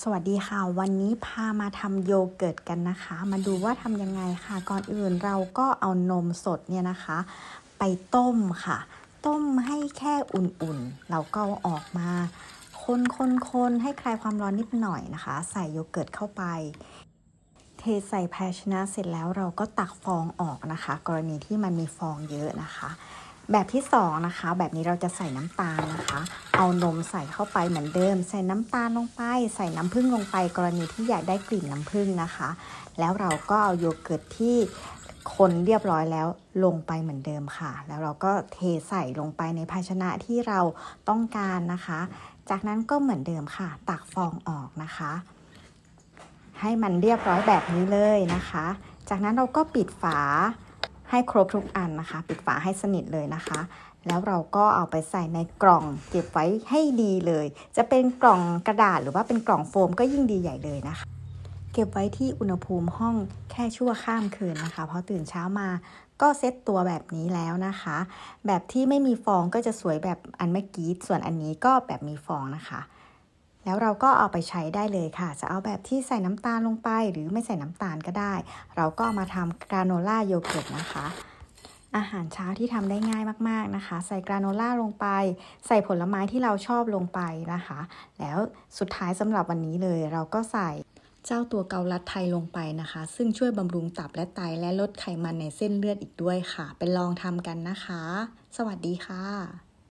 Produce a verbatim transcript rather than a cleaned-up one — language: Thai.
สวัสดีค่ะวันนี้พามาทำโยเกิร์ตกันนะคะมาดูว่าทำยังไงค่ะก่อนอื่นเราก็เอานมสดเนี่ยนะคะไปต้มค่ะต้มให้แค่อุ่นๆเราก็เอาออกมาคนๆๆให้คลายความร้อนนิดหน่อยนะคะใส่โยเกิร์ตเข้าไปเทใส่ภาชนะเสร็จแล้วเราก็ตักฟองออกนะคะกรณีที่มันมีฟองเยอะนะคะแบบที่สองนะคะแบบนี้เราจะใส่น้ำตาลนะคะเอานมใส่เข้าไปเหมือนเดิมใส่น้ำตาลลงไปใส่น้ำผึ้งลงไปกรณีที่อยากได้กลิ่นน้ำผึ้งนะคะแล้วเราก็เอาโยเกิร์ตที่คนเรียบร้อยแล้วลงไปเหมือนเดิมค่ะแล้วเราก็เทใส่ลงไปในภาชนะที่เราต้องการนะคะจากนั้นก็เหมือนเดิมค่ะตักฟองออกนะคะให้มันเรียบร้อยแบบนี้เลยนะคะจากนั้นเราก็ปิดฝาให้ครบทุกอันนะคะปิดฝาให้สนิทเลยนะคะแล้วเราก็เอาไปใส่ในกล่องเก็บไว้ให้ดีเลยจะเป็นกล่องกระดาษหรือว่าเป็นกล่องโฟมก็ยิ่งดีใหญ่เลยนะคะเก็บไว้ที่อุณหภูมิห้องแค่ชั่วข้ามคืนนะคะพอตื่นเช้ามาก็เซตตัวแบบนี้แล้วนะคะแบบที่ไม่มีฟองก็จะสวยแบบอันเมื่อกี้ส่วนอันนี้ก็แบบมีฟองนะคะแล้วเราก็เอาไปใช้ได้เลยค่ะจะเอาแบบที่ใส่น้ำตาลลงไปหรือไม่ใส่น้ำตาลก็ได้เราก็เอามาทำกราโนล่าโยเกิร์ตนะคะอาหารเช้าที่ทำได้ง่ายมากๆนะคะใส่กราโนล่าลงไปใส่ผลไม้ที่เราชอบลงไปนะคะแล้วสุดท้ายสำหรับวันนี้เลยเราก็ใส่เจ้าตัวเกาลัดไทยลงไปนะคะซึ่งช่วยบำรุงตับและไตและลดไขมันในเส้นเลือดอีกด้วยค่ะไปลองทำกันนะคะสวัสดีค่ะ